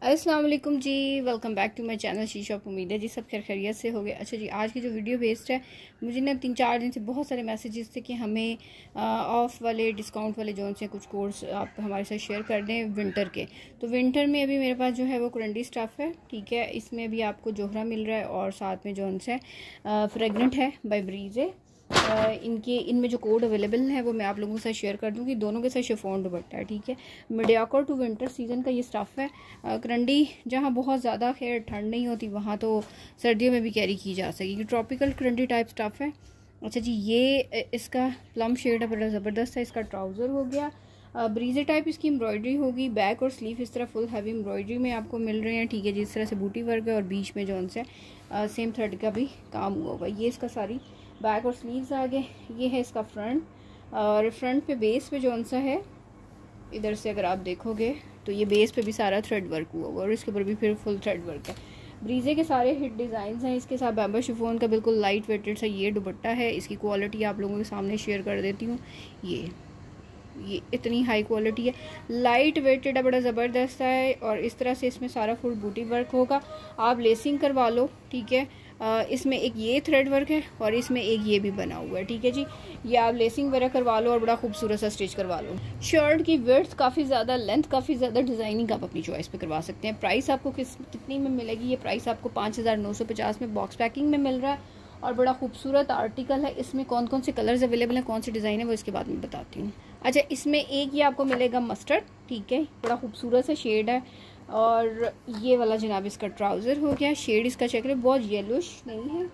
अस्सलाम वालेकुम जी, welcome back to my channel she shop. उम्मीद है जी सब खैर खैरियत से हो गए। अच्छा जी, आज की जो वीडियो बेस्ड है, मुझे ना 3-4 दिन से बहुत सारे मैसेजेस थे कि हमें ऑफ़ वाले डिस्काउंट वाले जोन से कुछ कोर्स आप हमारे साथ शेयर कर दें विंटर के। तो विंटर में अभी मेरे पास जो है वो करंडी स्टफ़ है, ठीक है। इसमें भी आपको जोहरा मिल रहा है और साथ में जोन से फ्रेगनेंट है बाय ब्रीज़े। इनमें जो कोड अवेलेबल है वो मैं आप लोगों के साथ शेयर कर दूँगी। दोनों के साथ शिफॉन दुपट्टा है, ठीक है। मीडियाकोर टू विंटर सीज़न का ये स्टफ़ है। करंडी जहाँ बहुत ज़्यादा खैर ठंड नहीं होती, वहाँ तो सर्दियों में भी कैरी की जा सकेगी। ट्रॉपिकल करंडी टाइप स्टफ़ है। अच्छा जी, ये इसका प्लम शेड है, बड़ा ज़बरदस्त है। इसका ट्राउज़र हो गया ब्रीजे टाइप, इसकी एम्ब्रॉयडरी होगी। बैक और स्लीव इस तरह फुल हैवी एम्ब्रॉयडरी में आपको मिल रहे हैं, ठीक है जी। इस तरह से बूटी वर्क है और बीच में जो से सेम थ्रेड का भी काम हुआ होगा। ये इसका सारी बैक और स्लीव्स आ गए। ये है इसका फ्रंट, और फ्रंट पे बेस पे जो सा है, इधर से अगर आप देखोगे तो ये बेस पे भी सारा थ्रेड वर्क हुआ हुआ और इसके ऊपर भी फिर फुल थ्रेड वर्क है। ब्रीजे के सारे हिट डिज़ाइंस हैं। इसके साथ बैम्बो शिफॉन का बिल्कुल लाइट वेटेड सा ये दुपट्टा है। इसकी क्वालिटी आप लोगों के सामने शेयर कर देती हूँ। ये इतनी हाई क्वालिटी है, लाइट वेटेड है, बड़ा ज़बरदस्त है। और इस तरह से इसमें सारा फुल बूटी वर्क होगा। आप लेसिंग करवा लो, ठीक है। इसमें एक ये थ्रेड वर्क है और इसमें एक ये भी बना हुआ है, ठीक है जी। ये आप लेसिंग वगैरह करवा लो और बड़ा खूबसूरत सा स्टिच करवा लो। शर्ट की विड्थ काफ़ी ज़्यादा, लेंथ काफ़ी ज़्यादा, डिज़ाइनिंग आप अपनी चॉइस पे करवा सकते हैं। प्राइस आपको कितनी में मिलेगी? ये प्राइस आपको 5950 में बॉक्स पैकिंग में मिल रहा है और बड़ा खूबसूरत आर्टिकल है। इसमें कौन कौन से कलर्स अवेलेबल हैं, कौन सी डिज़ाइन है, वो इसके बाद में बताती हूँ। अच्छा, इसमें एक ये आपको मिलेगा मस्टर्ड, ठीक है, बड़ा खूबसूरत सा शेड है। और ये वाला जनाब इसका ट्राउज़र हो गया। शेड इसका चेक करें, बहुत येलोइश नहीं है।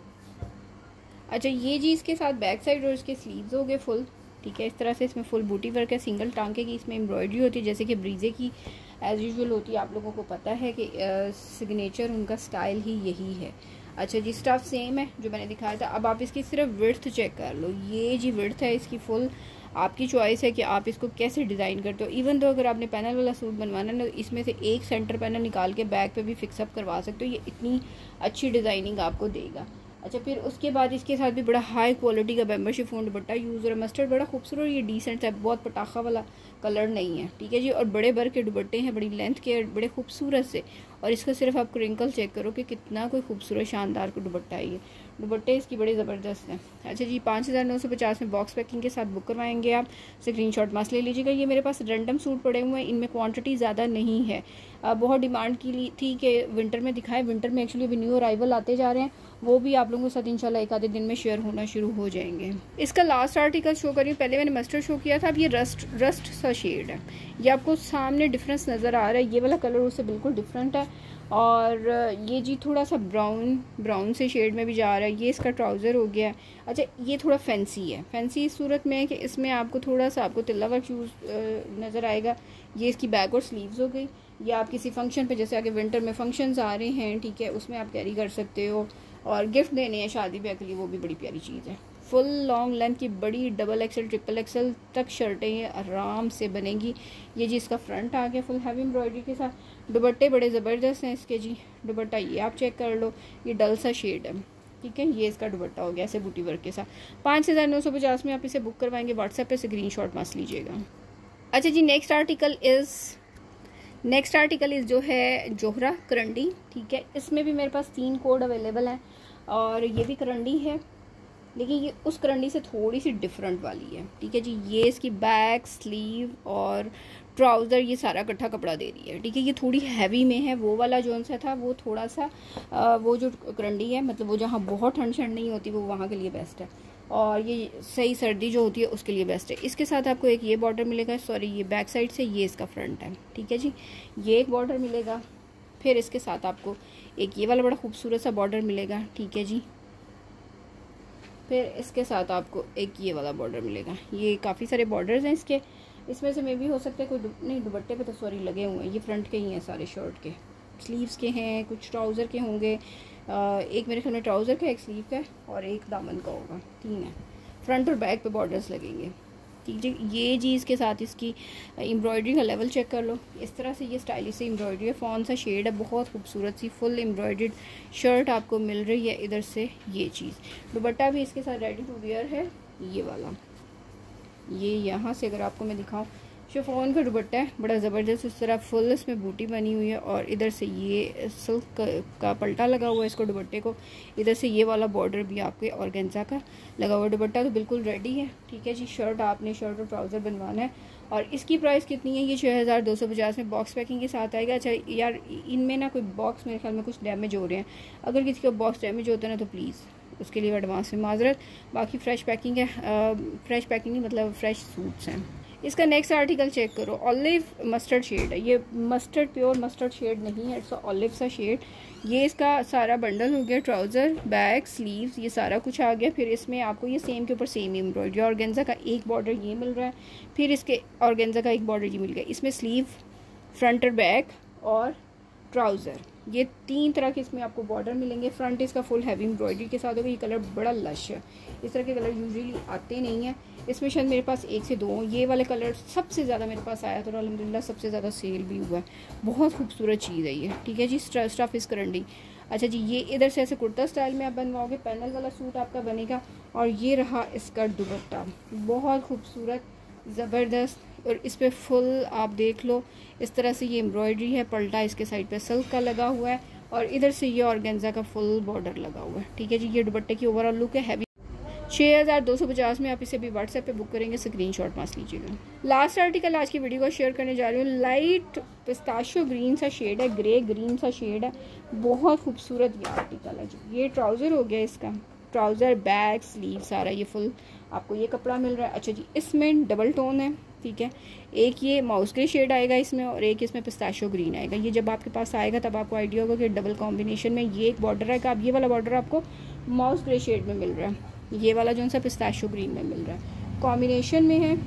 अच्छा, ये जी इसके साथ बैक साइड और इसके स्लीव्स हो गए फुल, ठीक है। इस तरह से इसमें फुल बूटी वर्क है, सिंगल टांके की इसमें एम्ब्रॉयडरी होती है, जैसे कि ब्रीजे की एज़ यूजुअल होती है। आप लोगों को पता है कि सिग्नेचर उनका स्टाइल ही यही है। अच्छा जी, स्टफ सेम है जो मैंने दिखाया था। अब आप इसकी सिर्फ विड्थ चेक कर लो। ये जी विड्थ है इसकी फुल। आपकी चॉइस है कि आप इसको कैसे डिज़ाइन करते हो। इवन तो अगर आपने पैनल वाला सूट बनवाना है ना, इसमें से एक सेंटर पैनल निकाल के बैक पे भी फिक्सअप करवा सकते हो। ये इतनी अच्छी डिज़ाइनिंग आपको देगा। अच्छा, फिर उसके बाद इसके साथ भी बड़ा हाई क्वालिटी का बैम्बो शिफॉन दुपट्टा यूज़ और मस्टर्ड बड़ा खूबसूरत। ये डिसेंट है, बहुत पटाखा वाला कलर नहीं है, ठीक है जी। और बड़े बर के दुपट्टे हैं, बड़ी लेंथ के, बड़े खूबसूरत से। और इसका सिर्फ आप क्रिंकल चेक करो कि कितना कोई खूबसूरत शानदार को दुपट्टा है। ये दुपट्टे इसकी बड़े ज़बरदस्त हैं। अच्छा जी, 5950 में बॉक्स पैकिंग के साथ बुक करवाएंगे आप। स्क्रीनशॉट मस्त ले लीजिएगा। ये मेरे पास रैंडम सूट पड़े हुए हैं, इनमें क्वांटिटी ज़्यादा नहीं है। बहुत डिमांड की ली थी कि विंटर में दिखाएं। विंटर में एक्चुअली अभी न्यू अराइवल आते जा रहे हैं, वो भी आप लोगों के साथ इंशाल्लाह एक आधे दिन में शेयर होना शुरू हो जाएंगे। इसका लास्ट आर्टिकल शो करी हूँ। पहले मैंने मस्टर्ड शो किया था, अब ये रस्ट सा शेड है। ये आपको सामने डिफरेंस नज़र आ रहा है। ये वाला कलर उससे बिल्कुल डिफरेंट है। और ये जी थोड़ा सा ब्राउन से शेड में भी जा रहा है। ये इसका ट्राउज़र हो गया। अच्छा, ये थोड़ा फैंसी है। फैंसी इस सूरत में है कि इसमें आपको थोड़ा सा आपको तिल्ला वर्क यूज़ नज़र आएगा। ये इसकी बैक और स्लीव्स हो गई। ये आप किसी फंक्शन पे, जैसे आगे विंटर में फंक्शंस आ रहे हैं, ठीक है, उसमें आप कैरी कर सकते हो। और गिफ्ट देने हैं शादी ब्याह के लिए, वो भी बड़ी प्यारी चीज़ है। फुल लॉन्ग लेंथ की बड़ी डबल एक्सल ट्रिपल एक्सल तक शर्टें ये आराम से बनेगी। ये जी इसका फ्रंट आ गया फुल हैवी एम्ब्रॉयडरी के साथ। दुपट्टे बड़े ज़बरदस्त हैं इसके जी। दुपट्टा ये आप चेक कर लो, ये डल सा शेड है, ठीक है। ये इसका दुपट्टा हो गया ऐसे बूटी वर्क के साथ। 5950 में आप इसे बुक करवाएंगे। व्हाट्सएप पे स्क्रीनशॉट मत लीजिएगा। अच्छा जी, नेक्स्ट आर्टिकल इज़ जो है जोहरा करंडी, ठीक है। इसमें भी मेरे पास 3 कोड अवेलेबल हैं और ये भी करंडी है, लेकिन ये उस करंडी से थोड़ी सी डिफरेंट वाली है, ठीक है जी। ये इसकी बैक स्लीव और ट्राउज़र ये सारा इकट्ठा कपड़ा दे रही है, ठीक है। ये थोड़ी हैवी में है। वो वाला जो सा था वो थोड़ा सा वो जो करंडी है, मतलब वो जहाँ बहुत ठंड नहीं होती, वो वहाँ के लिए बेस्ट है। और ये सही सर्दी जो होती है उसके लिए बेस्ट है। इसके साथ आपको एक ये बॉर्डर मिलेगा, सॉरी ये बैक साइड से, ये इसका फ्रंट है, ठीक है जी। ये एक बॉर्डर मिलेगा। फिर इसके साथ आपको एक ये वाला बड़ा खूबसूरत सा बॉर्डर मिलेगा, ठीक है जी। फिर इसके साथ आपको एक ये वाला बॉर्डर मिलेगा। ये काफ़ी सारे बॉर्डर्स हैं इसके। इसमें से मे भी हो सकता है कोई नहीं, दुपट्टे पे तो सॉरी लगे हुए हैं। ये फ्रंट के ही हैं सारे शर्ट के, स्लीव्स के हैं, कुछ ट्राउज़र के होंगे। एक मेरे ख्याल में ट्राउज़र का, एक स्लीव का और एक दामन का होगा। 3 है। फ्रंट और बैक पे बॉर्डर्स लगेंगे, ठीक है। ये जी इसके साथ इसकी एम्ब्रॉयडरी का लेवल चेक कर लो। इस तरह से ये स्टाइलिश से एम्ब्रॉयडरी है, फॉन सा शेड है, बहुत खूबसूरत सी फुल एम्ब्रॉयडर्ड शर्ट आपको मिल रही है। इधर से ये चीज़, दुपट्टा भी इसके साथ रेडी टू वियर है। ये वाला, ये यहाँ से अगर आपको मैं दिखाऊँ, शिफॉन का दुपट्टा है, बड़ा ज़बरदस्त, इस तरह फुल इसमें बूटी बनी हुई है और इधर से ये सिल्क का पल्टा लगा हुआ है इसको दुपट्टे को। इधर से ये वाला बॉर्डर भी आपके ऑर्गेन्जा का लगा हुआ है। दुपट्टा तो बिल्कुल रेडी है, ठीक है जी। शर्ट आपने शर्ट और ट्राउज़र बनवाना है और इसकी प्राइस कितनी है, ये 6250 में बॉक्स पैकिंग के साथ आएगा। अच्छा यार, इनमें ना कोई बॉक्स मेरे ख्याल में कुछ डैमेज हो रहे हैं, अगर किसी का बॉक्स डैमेज होता है ना तो प्लीज़ उसके लिए एडवांस में माजरत। बाकी फ़्रेश पैकिंग है, फ़्रेश पैकिंग नहीं मतलब फ़्रेश सूट्स हैं। इसका नेक्स्ट आर्टिकल चेक करो, ऑलिव मस्टर्ड शेड है, ये मस्टर्ड प्योर मस्टर्ड शेड नहीं है, इट्स ऑलिव सा शेड। ये इसका सारा बंडल हो गया, ट्राउज़र, बैक, स्लीव्स, ये सारा कुछ आ गया। फिर इसमें आपको ये सेम के ऊपर सेम एम्ब्रॉयडरी, ऑर्गेन्जा का एक बॉर्डर ये मिल रहा है, फिर इसके ऑर्गेन्जा का एक बॉर्डर ये मिल गया। इसमें स्लीव, फ्रंट और बैक और ट्राउज़र, ये 3 तरह के इसमें आपको बॉर्डर मिलेंगे। फ्रंट इसका फुल हैवी एम्ब्रॉयडरी के साथ होगा। ये कलर बड़ा लश है, इस तरह के कलर यूजुअली आते नहीं हैं। इसमें शायद मेरे पास 1 से 2 ये वाले कलर सबसे ज़्यादा मेरे पास आया तो अल्हम्दुलिल्लाह सबसे ज़्यादा सेल भी हुआ है। बहुत खूबसूरत चीज़ है ये, ठीक है जी। स्टफ इस करंडी। अच्छा जी, ये इधर से ऐसे कुर्ता स्टाइल में आप बनवाओगे, पैनल वाला सूट आपका बनेगा। और ये रहा इसका दुपट्टा, बहुत खूबसूरत, ज़बरदस्त। और इस पर फुल आप देख लो इस तरह से ये एम्ब्रॉयडरी है, पल्टा इसके साइड पे सिल्क का लगा हुआ है और इधर से ये ऑर्गेन्जा का फुल बॉर्डर लगा हुआ है, ठीक है जी। ये दुपट्टे की ओवरऑल लुक है, हैवी। 6250 में आप इसे भी व्हाट्सएप पे बुक करेंगे, स्क्रीनशॉट मार लीजिएगा। लास्ट आर्टिकल आज की वीडियो को शेयर करने जा रही हूँ। लाइट पिस्ताशियो ग्रीन सा शेड है, ग्रे ग्रीन सा शेड है, बहुत खूबसूरत ये आर्टिकल है जी। ये ट्राउज़र हो गया इसका, ट्राउज़र, बैक, स्लीव, सारा ये फुल आपको ये कपड़ा मिल रहा है। अच्छा जी, इसमें डबल टोन है, ठीक है। एक ये माउस ग्रे शेड आएगा इसमें और एक इसमें पिस्ताशियो ग्रीन आएगा। ये जब आपके पास आएगा तब आपको आइडिया होगा कि डबल कॉम्बिनेशन में ये एक बॉर्डर है, अब ये वाला बॉर्डर आपको माउस ग्रे शेड में मिल रहा है, ये वाला जो सा पिस्ताशियो ग्रीन में मिल रहा है, कॉम्बिनेशन में है।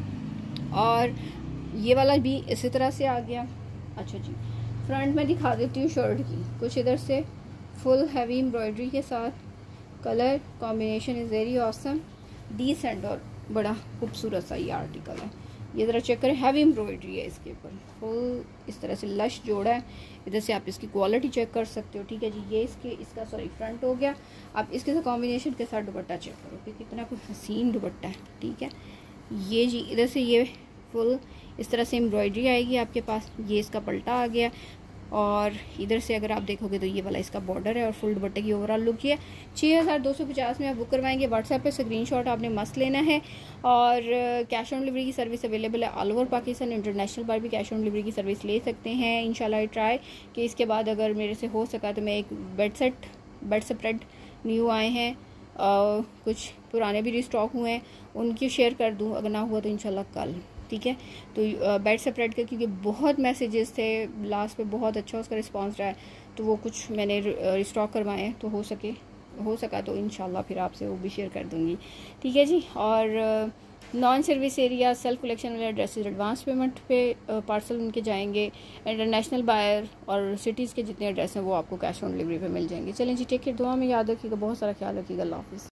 और ये वाला भी इसी तरह से आ गया। अच्छा जी, फ्रंट में दिखा देती हूँ शर्ट की, कुछ इधर से फुल हैवी एम्ब्रॉयडरी के साथ, colour combination is very awesome, decent और बड़ा खूबसूरत सा ये आर्टिकल है। ये ज़रा चेक करें, हैवी एम्ब्रॉयडरी है इसके ऊपर, फुल इस तरह से लश जोड़ा है। इधर से आप इसकी क्वालिटी चेक कर सकते हो, ठीक है जी। ये इसका फ्रंट हो गया। आप इसके साथ कॉम्बिनेशन के साथ दुपट्टा चेक करो कि कितना कोई हसीन दुपट्टा है, ठीक है। ये जी इधर से ये फुल इस तरह से एम्ब्रॉयडरी आएगी आपके पास, ये इसका पल्टा आ गया और इधर से अगर आप देखोगे तो ये वाला इसका बॉर्डर है और फुल दुपट्टे की ओवरऑल लुक ये 6250 में आप बुक करवाएंगे। व्हाट्सएप पे स्क्रीनशॉट आपने मस्त लेना है और कैश ऑन डिलीवरी की सर्विस अवेलेबल है ऑल ओवर पाकिस्तान। इंटरनेशनल बार भी कैश ऑन डिलीवरी की सर्विस ले सकते हैं इंशाल्लाह। ट्राई कि इसके बाद अगर मेरे से हो सका तो मैं एक बेड स्प्रेड न्यू आए हैं, कुछ पुराने भी रिस्टॉक हुए हैं, उनकी शेयर कर दूँ, अगर ना हुआ तो इंशाल्लाह कल, ठीक है। तो बेड सेपरेट के क्योंकि बहुत मैसेजेस थे लास्ट पे, बहुत अच्छा उसका रिस्पांस रहा है, तो वो कुछ मैंने रिस्टॉक करवाए हैं, तो हो सका तो इंशाल्लाह फिर आपसे वो भी शेयर कर दूँगी, ठीक है जी। और non service area self collection वाले ड्रेसेस एडवांस पेमेंट पे पार्सल उनके जाएंगे। इंटरनेशनल बायर और सिटीज़ के जितने एड्रेस हैं वो आपको कैश ऑन डिलीवरी पे मिल जाएंगे। चलें जी, टेक केयर, दुआ में याद रखिएगा, बहुत सारा ख्याल रखिएगा, अल्लाह हाफिज़।